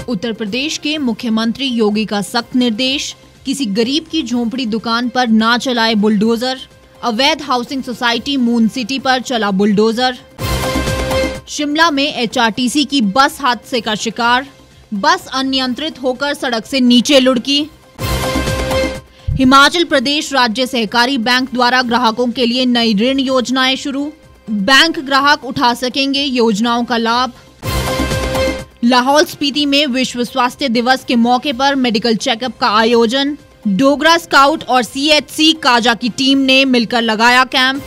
उत्तर प्रदेश के मुख्यमंत्री योगी का सख्त निर्देश, किसी गरीब की झोंपड़ी दुकान पर ना चलाए बुलडोजर। अवैध हाउसिंग सोसाइटी मून सिटी पर चला बुलडोजर। शिमला में एचआरटीसी की बस हादसे का शिकार, बस अनियंत्रित होकर सड़क से नीचे लुढ़की। हिमाचल प्रदेश राज्य सहकारी बैंक द्वारा ग्राहकों के लिए नई ऋण योजनाएं शुरू, बैंक ग्राहक उठा सकेंगे योजनाओं का लाभ। लाहौल स्पीति में विश्व स्वास्थ्य दिवस के मौके पर मेडिकल चेकअप का आयोजन, डोगरा स्काउट और सीएचसी काजा की टीम ने मिलकर लगाया कैंप।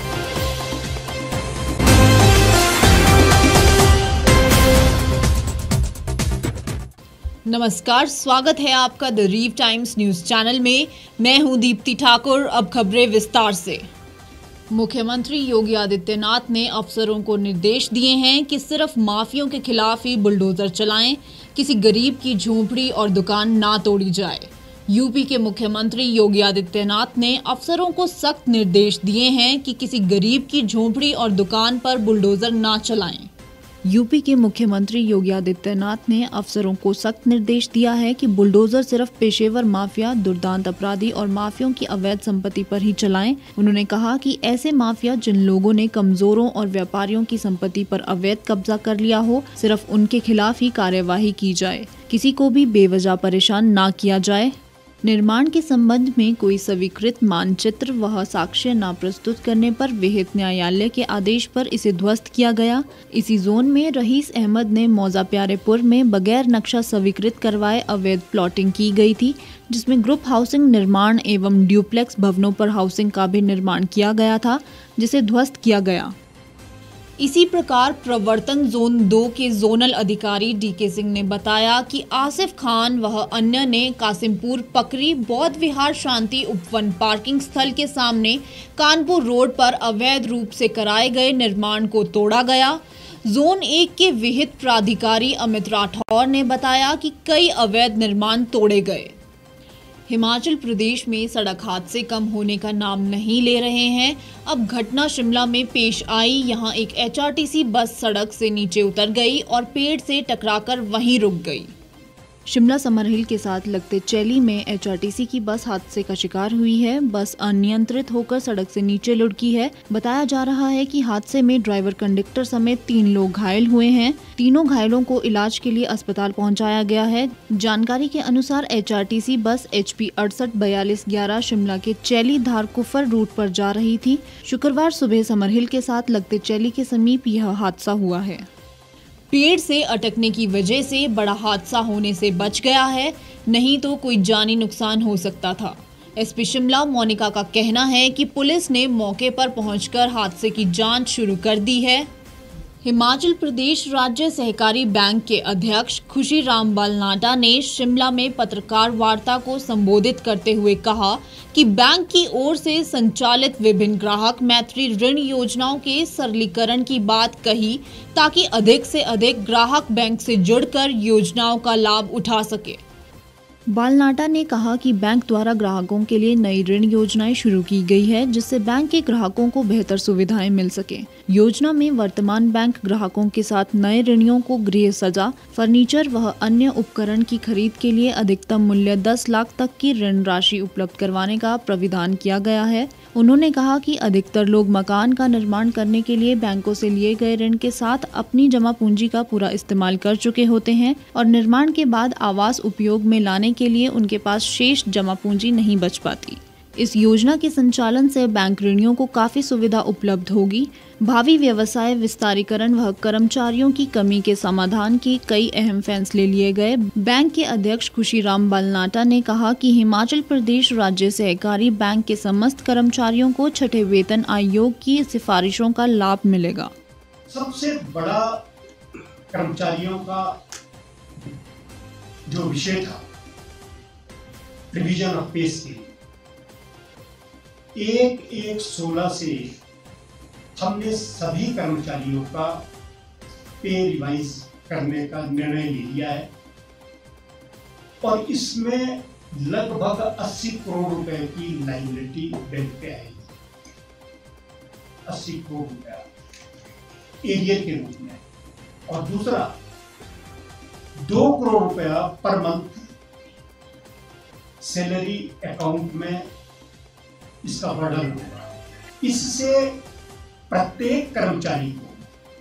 नमस्कार, स्वागत है आपका the Reev Times news channel में। मैं हूं दीप्ति ठाकुर। अब खबरें विस्तार से। मुख्यमंत्री योगी आदित्यनाथ ने अफसरों को निर्देश दिए हैं कि सिर्फ माफियों के खिलाफ ही बुलडोजर चलाएं, किसी गरीब की झोंपड़ी और दुकान ना तोड़ी जाए। यूपी के मुख्यमंत्री योगी आदित्यनाथ ने अफसरों को सख्त निर्देश दिए हैं कि किसी गरीब की झोंपड़ी और दुकान पर बुलडोजर ना चलाएं। यूपी के मुख्यमंत्री योगी आदित्यनाथ ने अफसरों को सख्त निर्देश दिया है कि बुलडोजर सिर्फ पेशेवर माफिया, दुर्दांत अपराधी और माफियों की अवैध संपत्ति पर ही चलाएं। उन्होंने कहा कि ऐसे माफिया जिन लोगों ने कमजोरों और व्यापारियों की संपत्ति पर अवैध कब्जा कर लिया हो, सिर्फ उनके खिलाफ ही कार्यवाही की जाए, किसी को भी बेवजह परेशान न किया जाए। निर्माण के संबंध में कोई स्वीकृत मानचित्र व साक्ष्य न प्रस्तुत करने पर विहित न्यायालय के आदेश पर इसे ध्वस्त किया गया। इसी जोन में रईस अहमद ने मौजा प्यारेपुर में बगैर नक्शा स्वीकृत करवाए अवैध प्लॉटिंग की गई थी, जिसमें ग्रुप हाउसिंग निर्माण एवं ड्यूप्लेक्स भवनों पर हाउसिंग का भी निर्माण किया गया था, जिसे ध्वस्त किया गया। इसी प्रकार प्रवर्तन जोन 2 के जोनल अधिकारी डीके सिंह ने बताया कि आसिफ खान व अन्य ने कासिमपुर पकरी बौद्ध विहार शांति उपवन पार्किंग स्थल के सामने कानपुर रोड पर अवैध रूप से कराए गए निर्माण को तोड़ा गया। जोन 1 के विहित प्राधिकारी अमित राठौर ने बताया कि कई अवैध निर्माण तोड़े गए। हिमाचल प्रदेश में सड़क हादसे कम होने का नाम नहीं ले रहे हैं। अब घटना शिमला में पेश आई। यहां एक एचआरटीसी बस सड़क से नीचे उतर गई और पेड़ से टकराकर वहीं रुक गई। शिमला समरहिल के साथ लगते चैली में एचआरटीसी की बस हादसे का शिकार हुई है। बस अनियंत्रित होकर सड़क से नीचे लुढ़की है। बताया जा रहा है कि हादसे में ड्राइवर, कंडक्टर समेत 3 लोग घायल हुए हैं। तीनों घायलों को इलाज के लिए अस्पताल पहुंचाया गया है। जानकारी के अनुसार एचआरटीसी बस HP 684211 शिमला के चैली धारकुफर रूट पर जा रही थी। शुक्रवार सुबह समरहिल के साथ लगते चैली के समीप यह हादसा हुआ है। पेड़ से अटकने की वजह से बड़ा हादसा होने से बच गया है, नहीं तो कोई जानी नुकसान हो सकता था। एसपी शिमला मोनिका का कहना है कि पुलिस ने मौके पर पहुंचकर हादसे की जांच शुरू कर दी है। हिमाचल प्रदेश राज्य सहकारी बैंक के अध्यक्ष खुशीराम बालनाटा ने शिमला में पत्रकार वार्ता को संबोधित करते हुए कहा कि बैंक की ओर से संचालित विभिन्न ग्राहक मैत्री ऋण योजनाओं के सरलीकरण की बात कही, ताकि अधिक से अधिक ग्राहक बैंक से जुड़कर योजनाओं का लाभ उठा सके। बालनाटा ने कहा कि बैंक द्वारा ग्राहकों के लिए नई ऋण योजनाएं शुरू की गई है, जिससे बैंक के ग्राहकों को बेहतर सुविधाएं मिल सके। योजना में वर्तमान बैंक ग्राहकों के साथ नए ऋणियों को गृह सज्जा, फर्नीचर व अन्य उपकरण की खरीद के लिए अधिकतम मूल्य 10 लाख तक की ऋण राशि उपलब्ध करवाने का प्राविधान किया गया है। उन्होंने कहा कि अधिकतर लोग मकान का निर्माण करने के लिए बैंकों से लिए गए ऋण के साथ अपनी जमा पूंजी का पूरा इस्तेमाल कर चुके होते हैं और निर्माण के बाद आवास उपयोग में लाने के लिए उनके पास शेष जमा पूंजी नहीं बच पाती। इस योजना के संचालन से बैंक ऋणियों को काफी सुविधा उपलब्ध होगी। भावी व्यवसाय विस्तारीकरण व कर्मचारियों की कमी के समाधान के कई अहम फैसले लिए गए। बैंक के अध्यक्ष खुशीराम बालनाटा ने कहा कि हिमाचल प्रदेश राज्य सहकारी बैंक के समस्त कर्मचारियों को छठे वेतन आयोग की सिफारिशों का लाभ मिलेगा। सबसे बड़ा कर्मचारियों का जो विषय था रिवीजन ऑफ पे स्केल, 1/1/16 से हमने सभी कर्मचारियों का पे रिवाइज करने का निर्णय ले लिया है और इसमें लगभग 80 करोड़ रुपए की लायबिलिटी बैंक पे आएगी। 80 करोड़ रुपया एरियर के रूप में। और दूसरा, 2 करोड़ रुपया पर मंथ सैलरी अकाउंट में इसका बर्डन होगा। इससे प्रत्येक कर्मचारी को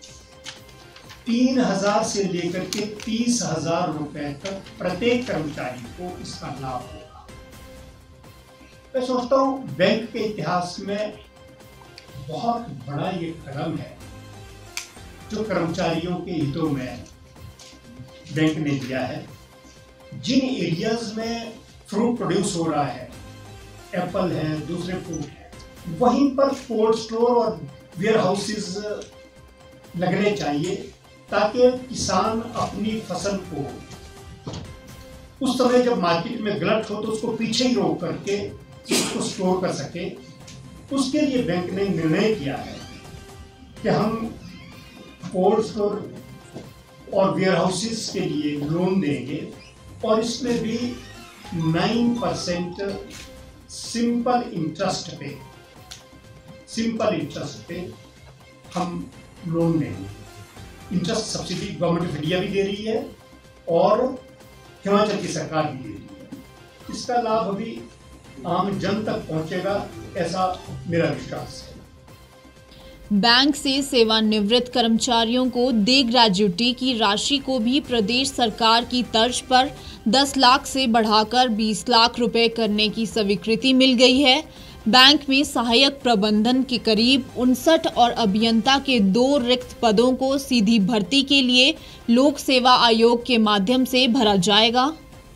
3,000 से लेकर के 30,000 रुपए तक प्रत्येक कर्मचारी को इसका लाभ होगा। मैं सोचता हूं बैंक के इतिहास में बहुत बड़ा ये कदम है जो कर्मचारियों के हितों में बैंक ने लिया है। जिन एरियाज में फ्रूट प्रोड्यूस हो रहा है, एप्पल है, दूसरे फ्रूट है, वहीं पर कोल्ड स्टोर और वेयर हाउसेस लगने चाहिए ताकि किसान अपनी फसल को उस समय जब मार्केट में गलत हो तो उसको पीछे ही रोक करके उसको स्टोर कर सके। उसके लिए बैंक ने निर्णय किया है कि हम कोल्ड स्टोर और वेयर हाउसेस के लिए लोन देंगे और इसमें भी 9% सिंपल इंटरेस्ट पे हम लोन देंगे। Interest subsidy government of India भी दे रही है और हिमाचल की सरकार भी दे रही है। इसका लाभ अभी आम जन तक पहुंचेगा, ऐसा मेरा विश्वास है। बैंक से सेवानिवृत्त कर्मचारियों को दे ग्रेजुटी की राशि को भी प्रदेश सरकार की तर्ज पर 10 लाख से बढ़ाकर 20 लाख रुपए करने की स्वीकृति मिल गई है। बैंक में सहायक प्रबंधन के करीब 59 और अभियंता के 2 रिक्त पदों को सीधी भर्ती के लिए लोक सेवा आयोग के माध्यम से भरा जाएगा।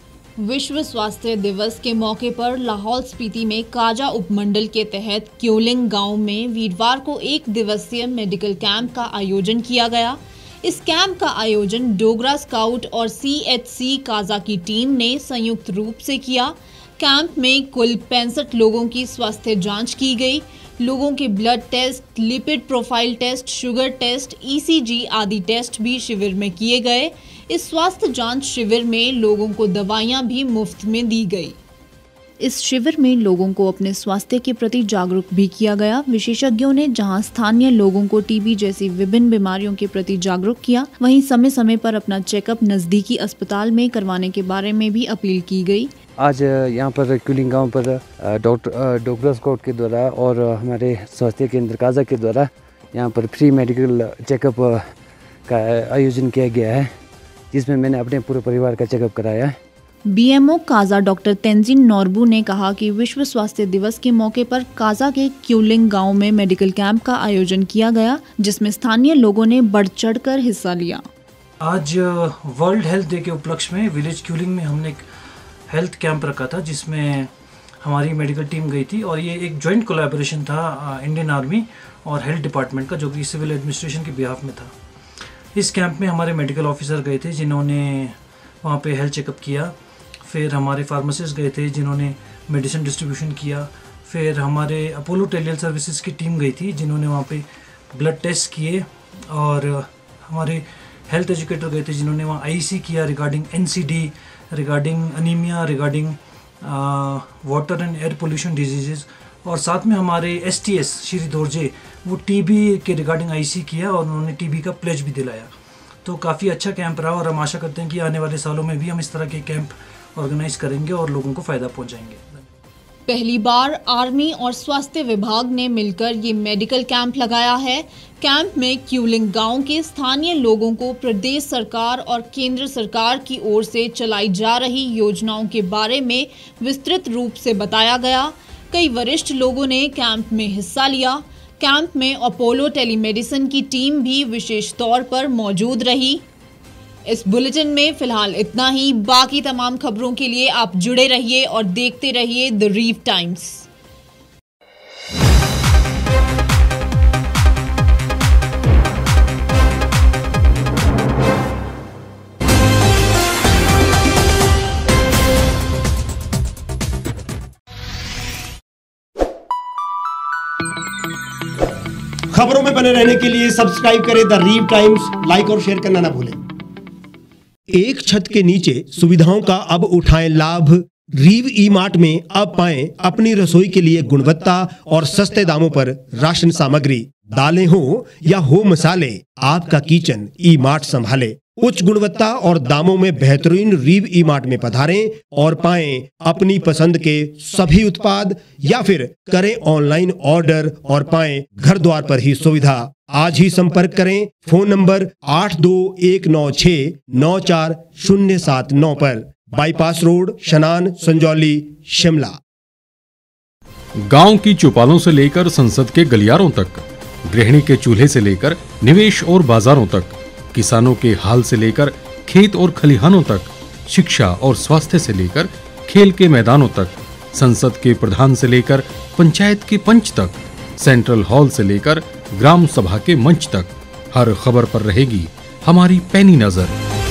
विश्व स्वास्थ्य दिवस के मौके पर लाहौल स्पीति में काजा उपमंडल के तहत क्योलिंग गांव में वीरवार को 1 दिवसीय मेडिकल कैंप का आयोजन किया गया। इस कैंप का आयोजन डोगरा स्काउट और CHC काजा की टीम ने संयुक्त रूप से किया। कैंप में कुल 65 लोगों की स्वास्थ्य जांच की गई। लोगों के blood test, lipid profile test, sugar test, ECG आदि टेस्ट भी शिविर में किए गए। इस स्वास्थ्य जांच शिविर में लोगों को दवाइयां भी मुफ्त में दी गई। इस शिविर में लोगों को अपने स्वास्थ्य के प्रति जागरूक भी किया गया। विशेषज्ञों ने जहां स्थानीय लोगों को TB जैसी विभिन्न बीमारियों के प्रति जागरूक किया, वहीं समय समय पर अपना चेकअप नजदीकी अस्पताल में करवाने के बारे में भी अपील की गई। आज यहाँ पर क्योलिंग गांव पर डोगरा स्काउट के द्वारा और हमारे स्वास्थ्य केंद्र काजा के द्वारा यहाँ पर फ्री मेडिकल चेकअप का आयोजन किया गया है, जिसमें मैंने अपने पूरे परिवार का चेकअप कराया है। BMO काजा डॉक्टर तेंजिन नोरबू ने कहा कि विश्व स्वास्थ्य दिवस के मौके पर काजा के क्योलिंग गांव में मेडिकल कैंप का आयोजन किया गया, जिसमें स्थानीय लोगों ने बढ़ चढ़कर हिस्सा लिया। आज वर्ल्ड हेल्थ डे के उपलक्ष्य में विलेज क्योलिंग में हमने एक हेल्थ कैंप रखा था, जिसमें हमारी मेडिकल टीम गई थी और ये एक जॉइंट कोलैबोरेशन था इंडियन आर्मी और हेल्थ डिपार्टमेंट का, जो कि सिविल एडमिनिस्ट्रेशन के बिहाफ में था। इस कैंप में हमारे मेडिकल ऑफिसर गए थे जिन्होंने वहाँ पे हेल्थ चेकअप किया, फिर हमारे फार्मासिस्ट गए थे जिन्होंने मेडिसिन डिस्ट्रीब्यूशन किया, फिर हमारे अपोलो टेलियल सर्विसेज की टीम गई थी जिन्होंने वहाँ पे ब्लड टेस्ट किए, और हमारे हेल्थ एजुकेटर गए थे जिन्होंने वहाँ IC किया regarding NCD, regarding anaemia, regarding water and air pollution disease, और साथ में हमारे STS श्री दोरजे वो TB के रिगार्डिंग IC किया और उन्होंने TB का प्लेज भी दिलाया। तो काफ़ी अच्छा कैंप रहा और हम आशा करते हैं कि आने वाले सालों में भी हम इस तरह के कैंप ऑर्गेनाइज करेंगे और लोगों को फ़ायदा पहुंचाएंगे। पहली बार आर्मी और स्वास्थ्य विभाग ने मिलकर ये मेडिकल कैंप लगाया है। कैंप में क्योलिंग गांव के स्थानीय लोगों को प्रदेश सरकार और केंद्र सरकार की ओर से चलाई जा रही योजनाओं के बारे में विस्तृत रूप से बताया गया। कई वरिष्ठ लोगों ने कैंप में हिस्सा लिया। कैंप में अपोलो टेलीमेडिसिन की टीम भी विशेष तौर पर मौजूद रही। इस बुलेटिन में फिलहाल इतना ही। बाकी तमाम खबरों के लिए आप जुड़े रहिए और देखते रहिए द रीव टाइम्स। खबरों में बने रहने के लिए सब्सक्राइब करें द रीव टाइम्स, लाइक और शेयर करना ना भूलें। एक छत के नीचे सुविधाओं का अब उठाएं लाभ। रीव ई-मार्ट में अब पाएं अपनी रसोई के लिए गुणवत्ता और सस्ते दामों पर राशन सामग्री। दालें हो या हो मसाले, आपका किचन ई-मार्ट संभाले। उच्च गुणवत्ता और दामों में बेहतरीन रीव ई मार्ट में पधारें और पाएं अपनी पसंद के सभी उत्पाद, या फिर करें ऑनलाइन ऑर्डर और पाएं घर द्वार पर ही सुविधा। आज ही संपर्क करें फोन नंबर 8219694079 पर, बाईपास रोड, शनान, संजौली, शिमला। गांव की चौपालों से लेकर संसद के गलियारों तक, गृहिणी के चूल्हे से लेकर निवेश और बाजारों तक, किसानों के हाल से लेकर खेत और खलिहानों तक, शिक्षा और स्वास्थ्य से लेकर खेल के मैदानों तक, संसद के प्रधान से लेकर पंचायत के पंच तक, सेंट्रल हॉल से लेकर ग्राम सभा के मंच तक, हर खबर पर रहेगी हमारी पैनी नजर।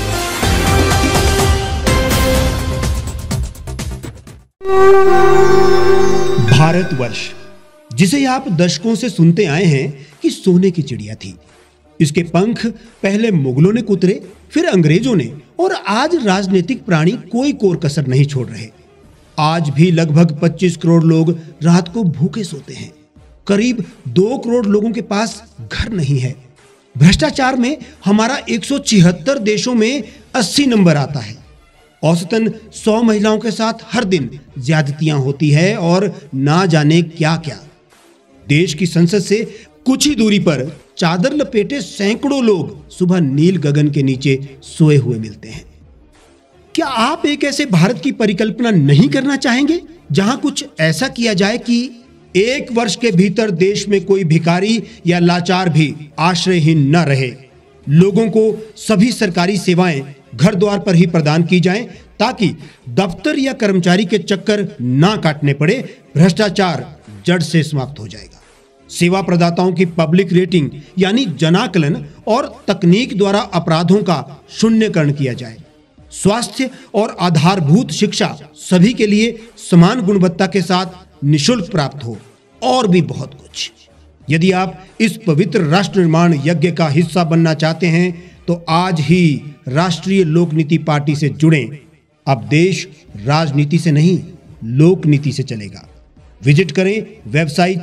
भारतवर्ष, जिसे आप दशकों से सुनते आए हैं कि सोने की चिड़िया थी, इसके पंख पहले मुगलों ने कुतरे, फिर अंग्रेजों ने, और आज राजनीतिक प्राणी कोई कोर कसर नहीं छोड़ रहे। आज भी लगभग 25 करोड़ लोग रात को भूखे सोते हैं। करीब 2 करोड़ लोगों के पास घर नहीं है। भ्रष्टाचार में हमारा 176 देशों में 80 नंबर आता है। औसतन 100 महिलाओं के साथ हर दिन ज्यादतियां होती है और ना जाने क्या क्या। देश की संसद से कुछ ही दूरी पर चादर लपेटे सैकड़ों लोग सुबह नील गगन के नीचे सोए हुए मिलते हैं। क्या आप एक ऐसे भारत की परिकल्पना नहीं करना चाहेंगे जहां कुछ ऐसा किया जाए कि 1 वर्ष के भीतर देश में कोई भिखारी या लाचार भी आश्रयहीन न रहे? लोगों को सभी सरकारी सेवाएं घर द्वार पर ही प्रदान की जाएं, ताकि दफ्तर या कर्मचारी के चक्कर ना काटने पड़े। भ्रष्टाचार जड़ से समाप्त हो जाएगा। सेवा प्रदाताओं की पब्लिक रेटिंग यानी जनाकलन और तकनीक द्वारा अपराधों का शून्यकरण किया जाए। स्वास्थ्य और आधारभूत शिक्षा सभी के लिए समान गुणवत्ता के साथ निःशुल्क प्राप्त हो, और भी बहुत कुछ। यदि आप इस पवित्र राष्ट्र निर्माण यज्ञ का हिस्सा बनना चाहते हैं तो आज ही राष्ट्रीय लोक नीति पार्टी से जुड़ें। अब देश राजनीति से नहीं, लोक नीति से चलेगा। विजिट करें वेबसाइट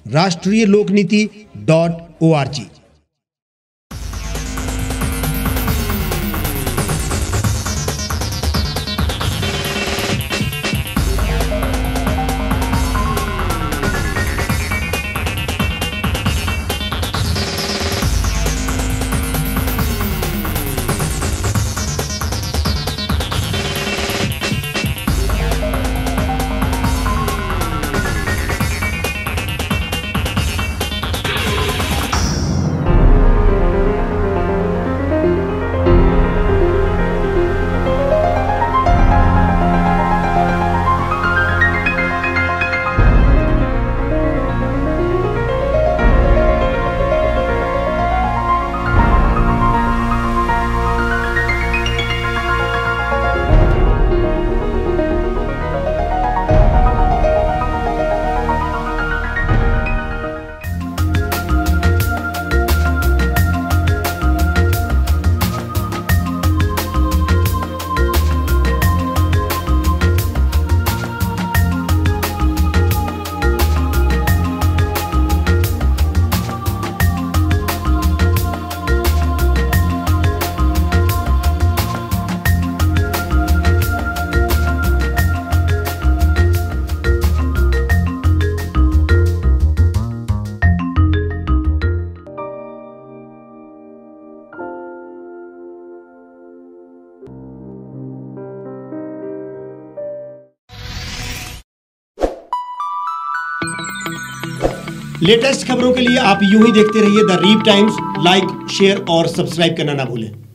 राष्ट्रीयलोकनीति.org। लेटेस्ट खबरों के लिए आप यूं ही देखते रहिए the Reev Times. Like, share और सब्सक्राइब करना ना भूलें।